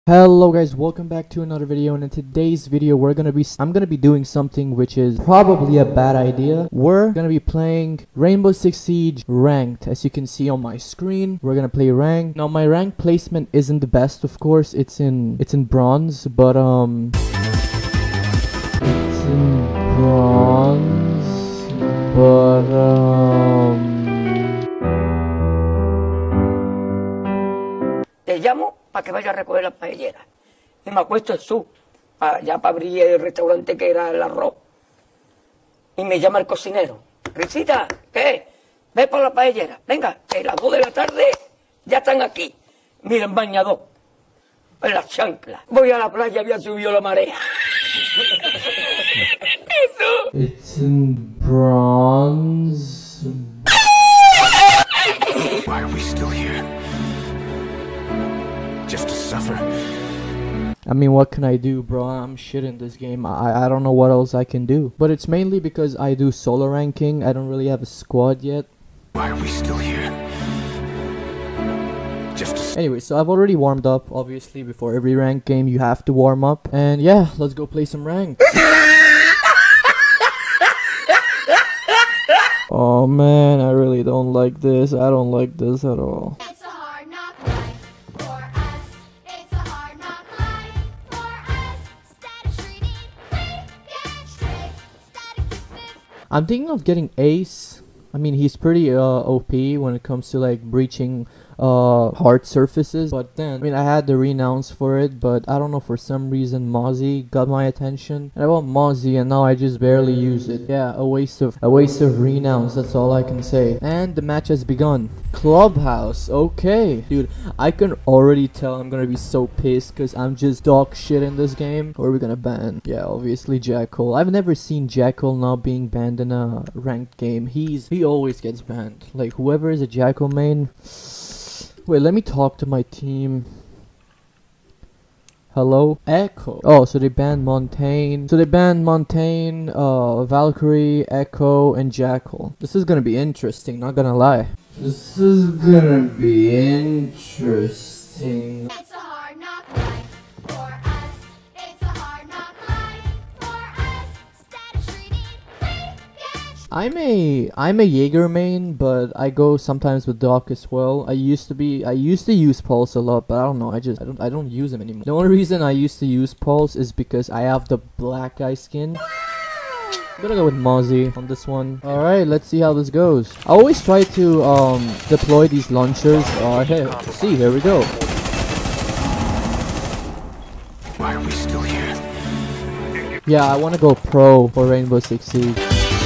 Hello guys, welcome back to another video, and in today's video I'm gonna be doing something which is probably a bad idea. We're gonna be playing Rainbow Six Siege ranked. As you can see on my screen, we're gonna play ranked. Now my rank placement isn't the best, of course. It's in bronze, but Te llamo para que vaya a recoger las paelleras. Y me acuesto en allá para abrir el restaurante que era el arroz. Y me llama el cocinero. Risita, ¿qué? Ve por la paellera. Venga, que a las 2 de la tarde ya están aquí. Miren, bañador. En las chanclas. Voy a la playa, había subido la marea. it's in bronze. Why are we still here? Just to suffer. I mean, what can I do, bro? I'm shit in this game. I don't know what else I can do. But it's mainly because I do solo ranking. I don't really have a squad yet. Why are we still here? Anyway, so I've already warmed up. Obviously, before every rank game, you have to warm up. And yeah, let's go play some rank. Oh man, I really don't like this. I don't like this at all. I'm thinking of getting Ace. I mean, he's pretty OP when it comes to like breaching hard surfaces. But then, I mean, I had the renounce for it, but I don't know, for some reason Mozzie got my attention. And I want Mozzie, and now I just barely use it. Yeah, a waste of renounce, that's all I can say. And the match has begun. Clubhouse, okay. Dude, I can already tell I'm gonna be so pissed because I'm just dog shit in this game. Who are we gonna ban? Yeah, obviously Jackal. I've never seen Jackal not being banned in a ranked game. He always gets banned. Like, whoever is a Jackal main. Wait, let me talk to my team. Hello? Echo. Oh, so they banned Montaigne. So they banned Montaigne, Valkyrie, Echo, and Jackal. This is gonna be interesting, not gonna lie. This is gonna be interesting. It's a hard knock life for us. It's a hard knock life for us. Status reading, we get. I'm a Jaeger main, but I go sometimes with Doc as well. I used to use Pulse a lot, but I don't know. I don't use him anymore. The only reason I used to use Pulse is because I have the black guy skin. I'm gonna go with Mozzie on this one. Alright, let's see how this goes. I always try to deploy these launchers. Hey, see, here we go. Why are we still here? Yeah, I wanna go pro for Rainbow Six Siege.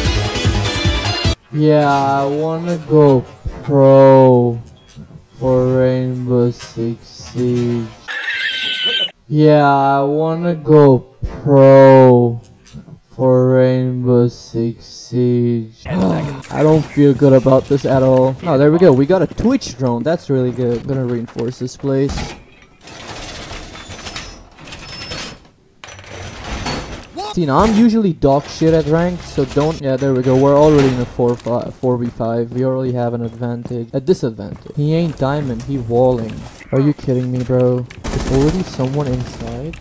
Yeah, I wanna go pro for Rainbow Six Siege. Yeah, I wanna go pro for Rainbow Six Siege. I don't feel good about this at all. Oh, there we go. We got a Twitch drone. That's really good. I'm gonna reinforce this place. See, now I'm usually dog shit at ranked, so don't. Yeah, there we go. We're already in a 4v5. We already have an advantage. A disadvantage. He ain't diamond. He walling. Are you kidding me, bro? There's already someone inside.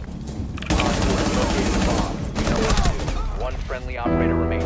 One friendly operator remaining.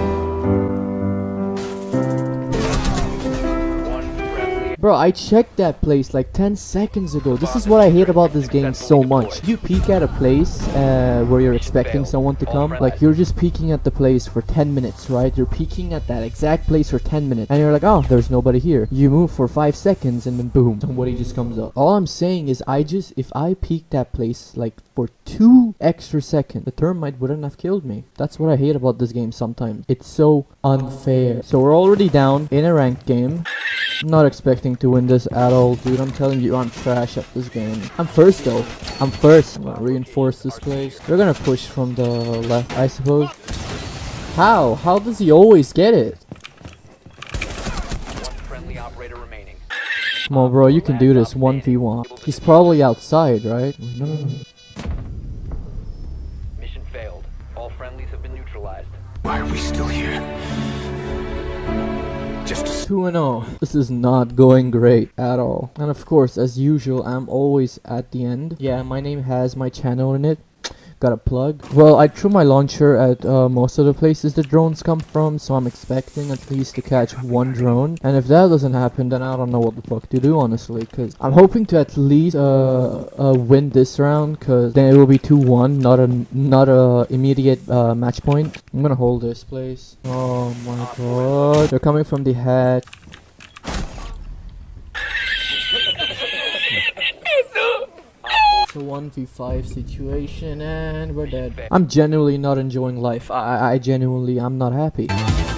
Bro, I checked that place like 10 seconds ago. This is what I hate about this game so much. You peek at a place where you're expecting someone to come. Like, you're just peeking at the place for 10 minutes, right? You're peeking at that exact place for 10 minutes. And you're like, oh, there's nobody here. You move for 5 seconds and then boom, somebody just comes up. All I'm saying is if I peeked that place like for 2 extra seconds, the termite wouldn't have killed me. That's what I hate about this game sometimes. It's so unfair. So we're already down in a ranked game. I'm not expecting to win this at all, dude. I'm telling you, I'm trash at this game. I'm first though. I'm first. I'm gonna reinforce this place. We're gonna push from the left, I suppose. How? How does he always get it? One friendly operator remaining. Come on, bro. You can do this. 1v1. He's probably outside, right? No. Mission failed. All friendlies have been neutralized. Why are we still here? Just 2-0. This is not going great at all. And of course, as usual, I'm always at the end. Yeah, my name has my channel in it. Got a plug. Well, I threw my launcher at most of the places the drones come from, so I'm expecting at least to catch one drone. And if that doesn't happen, then I don't know what the fuck to do, honestly. Because I'm hoping to at least win this round, because then it will be 2-1, not a immediate match point. I'm gonna hold this place. Oh my god. They're coming from the hat. It's a 1v5 situation and we're dead. I'm genuinely not enjoying life. I genuinely, I'm not happy.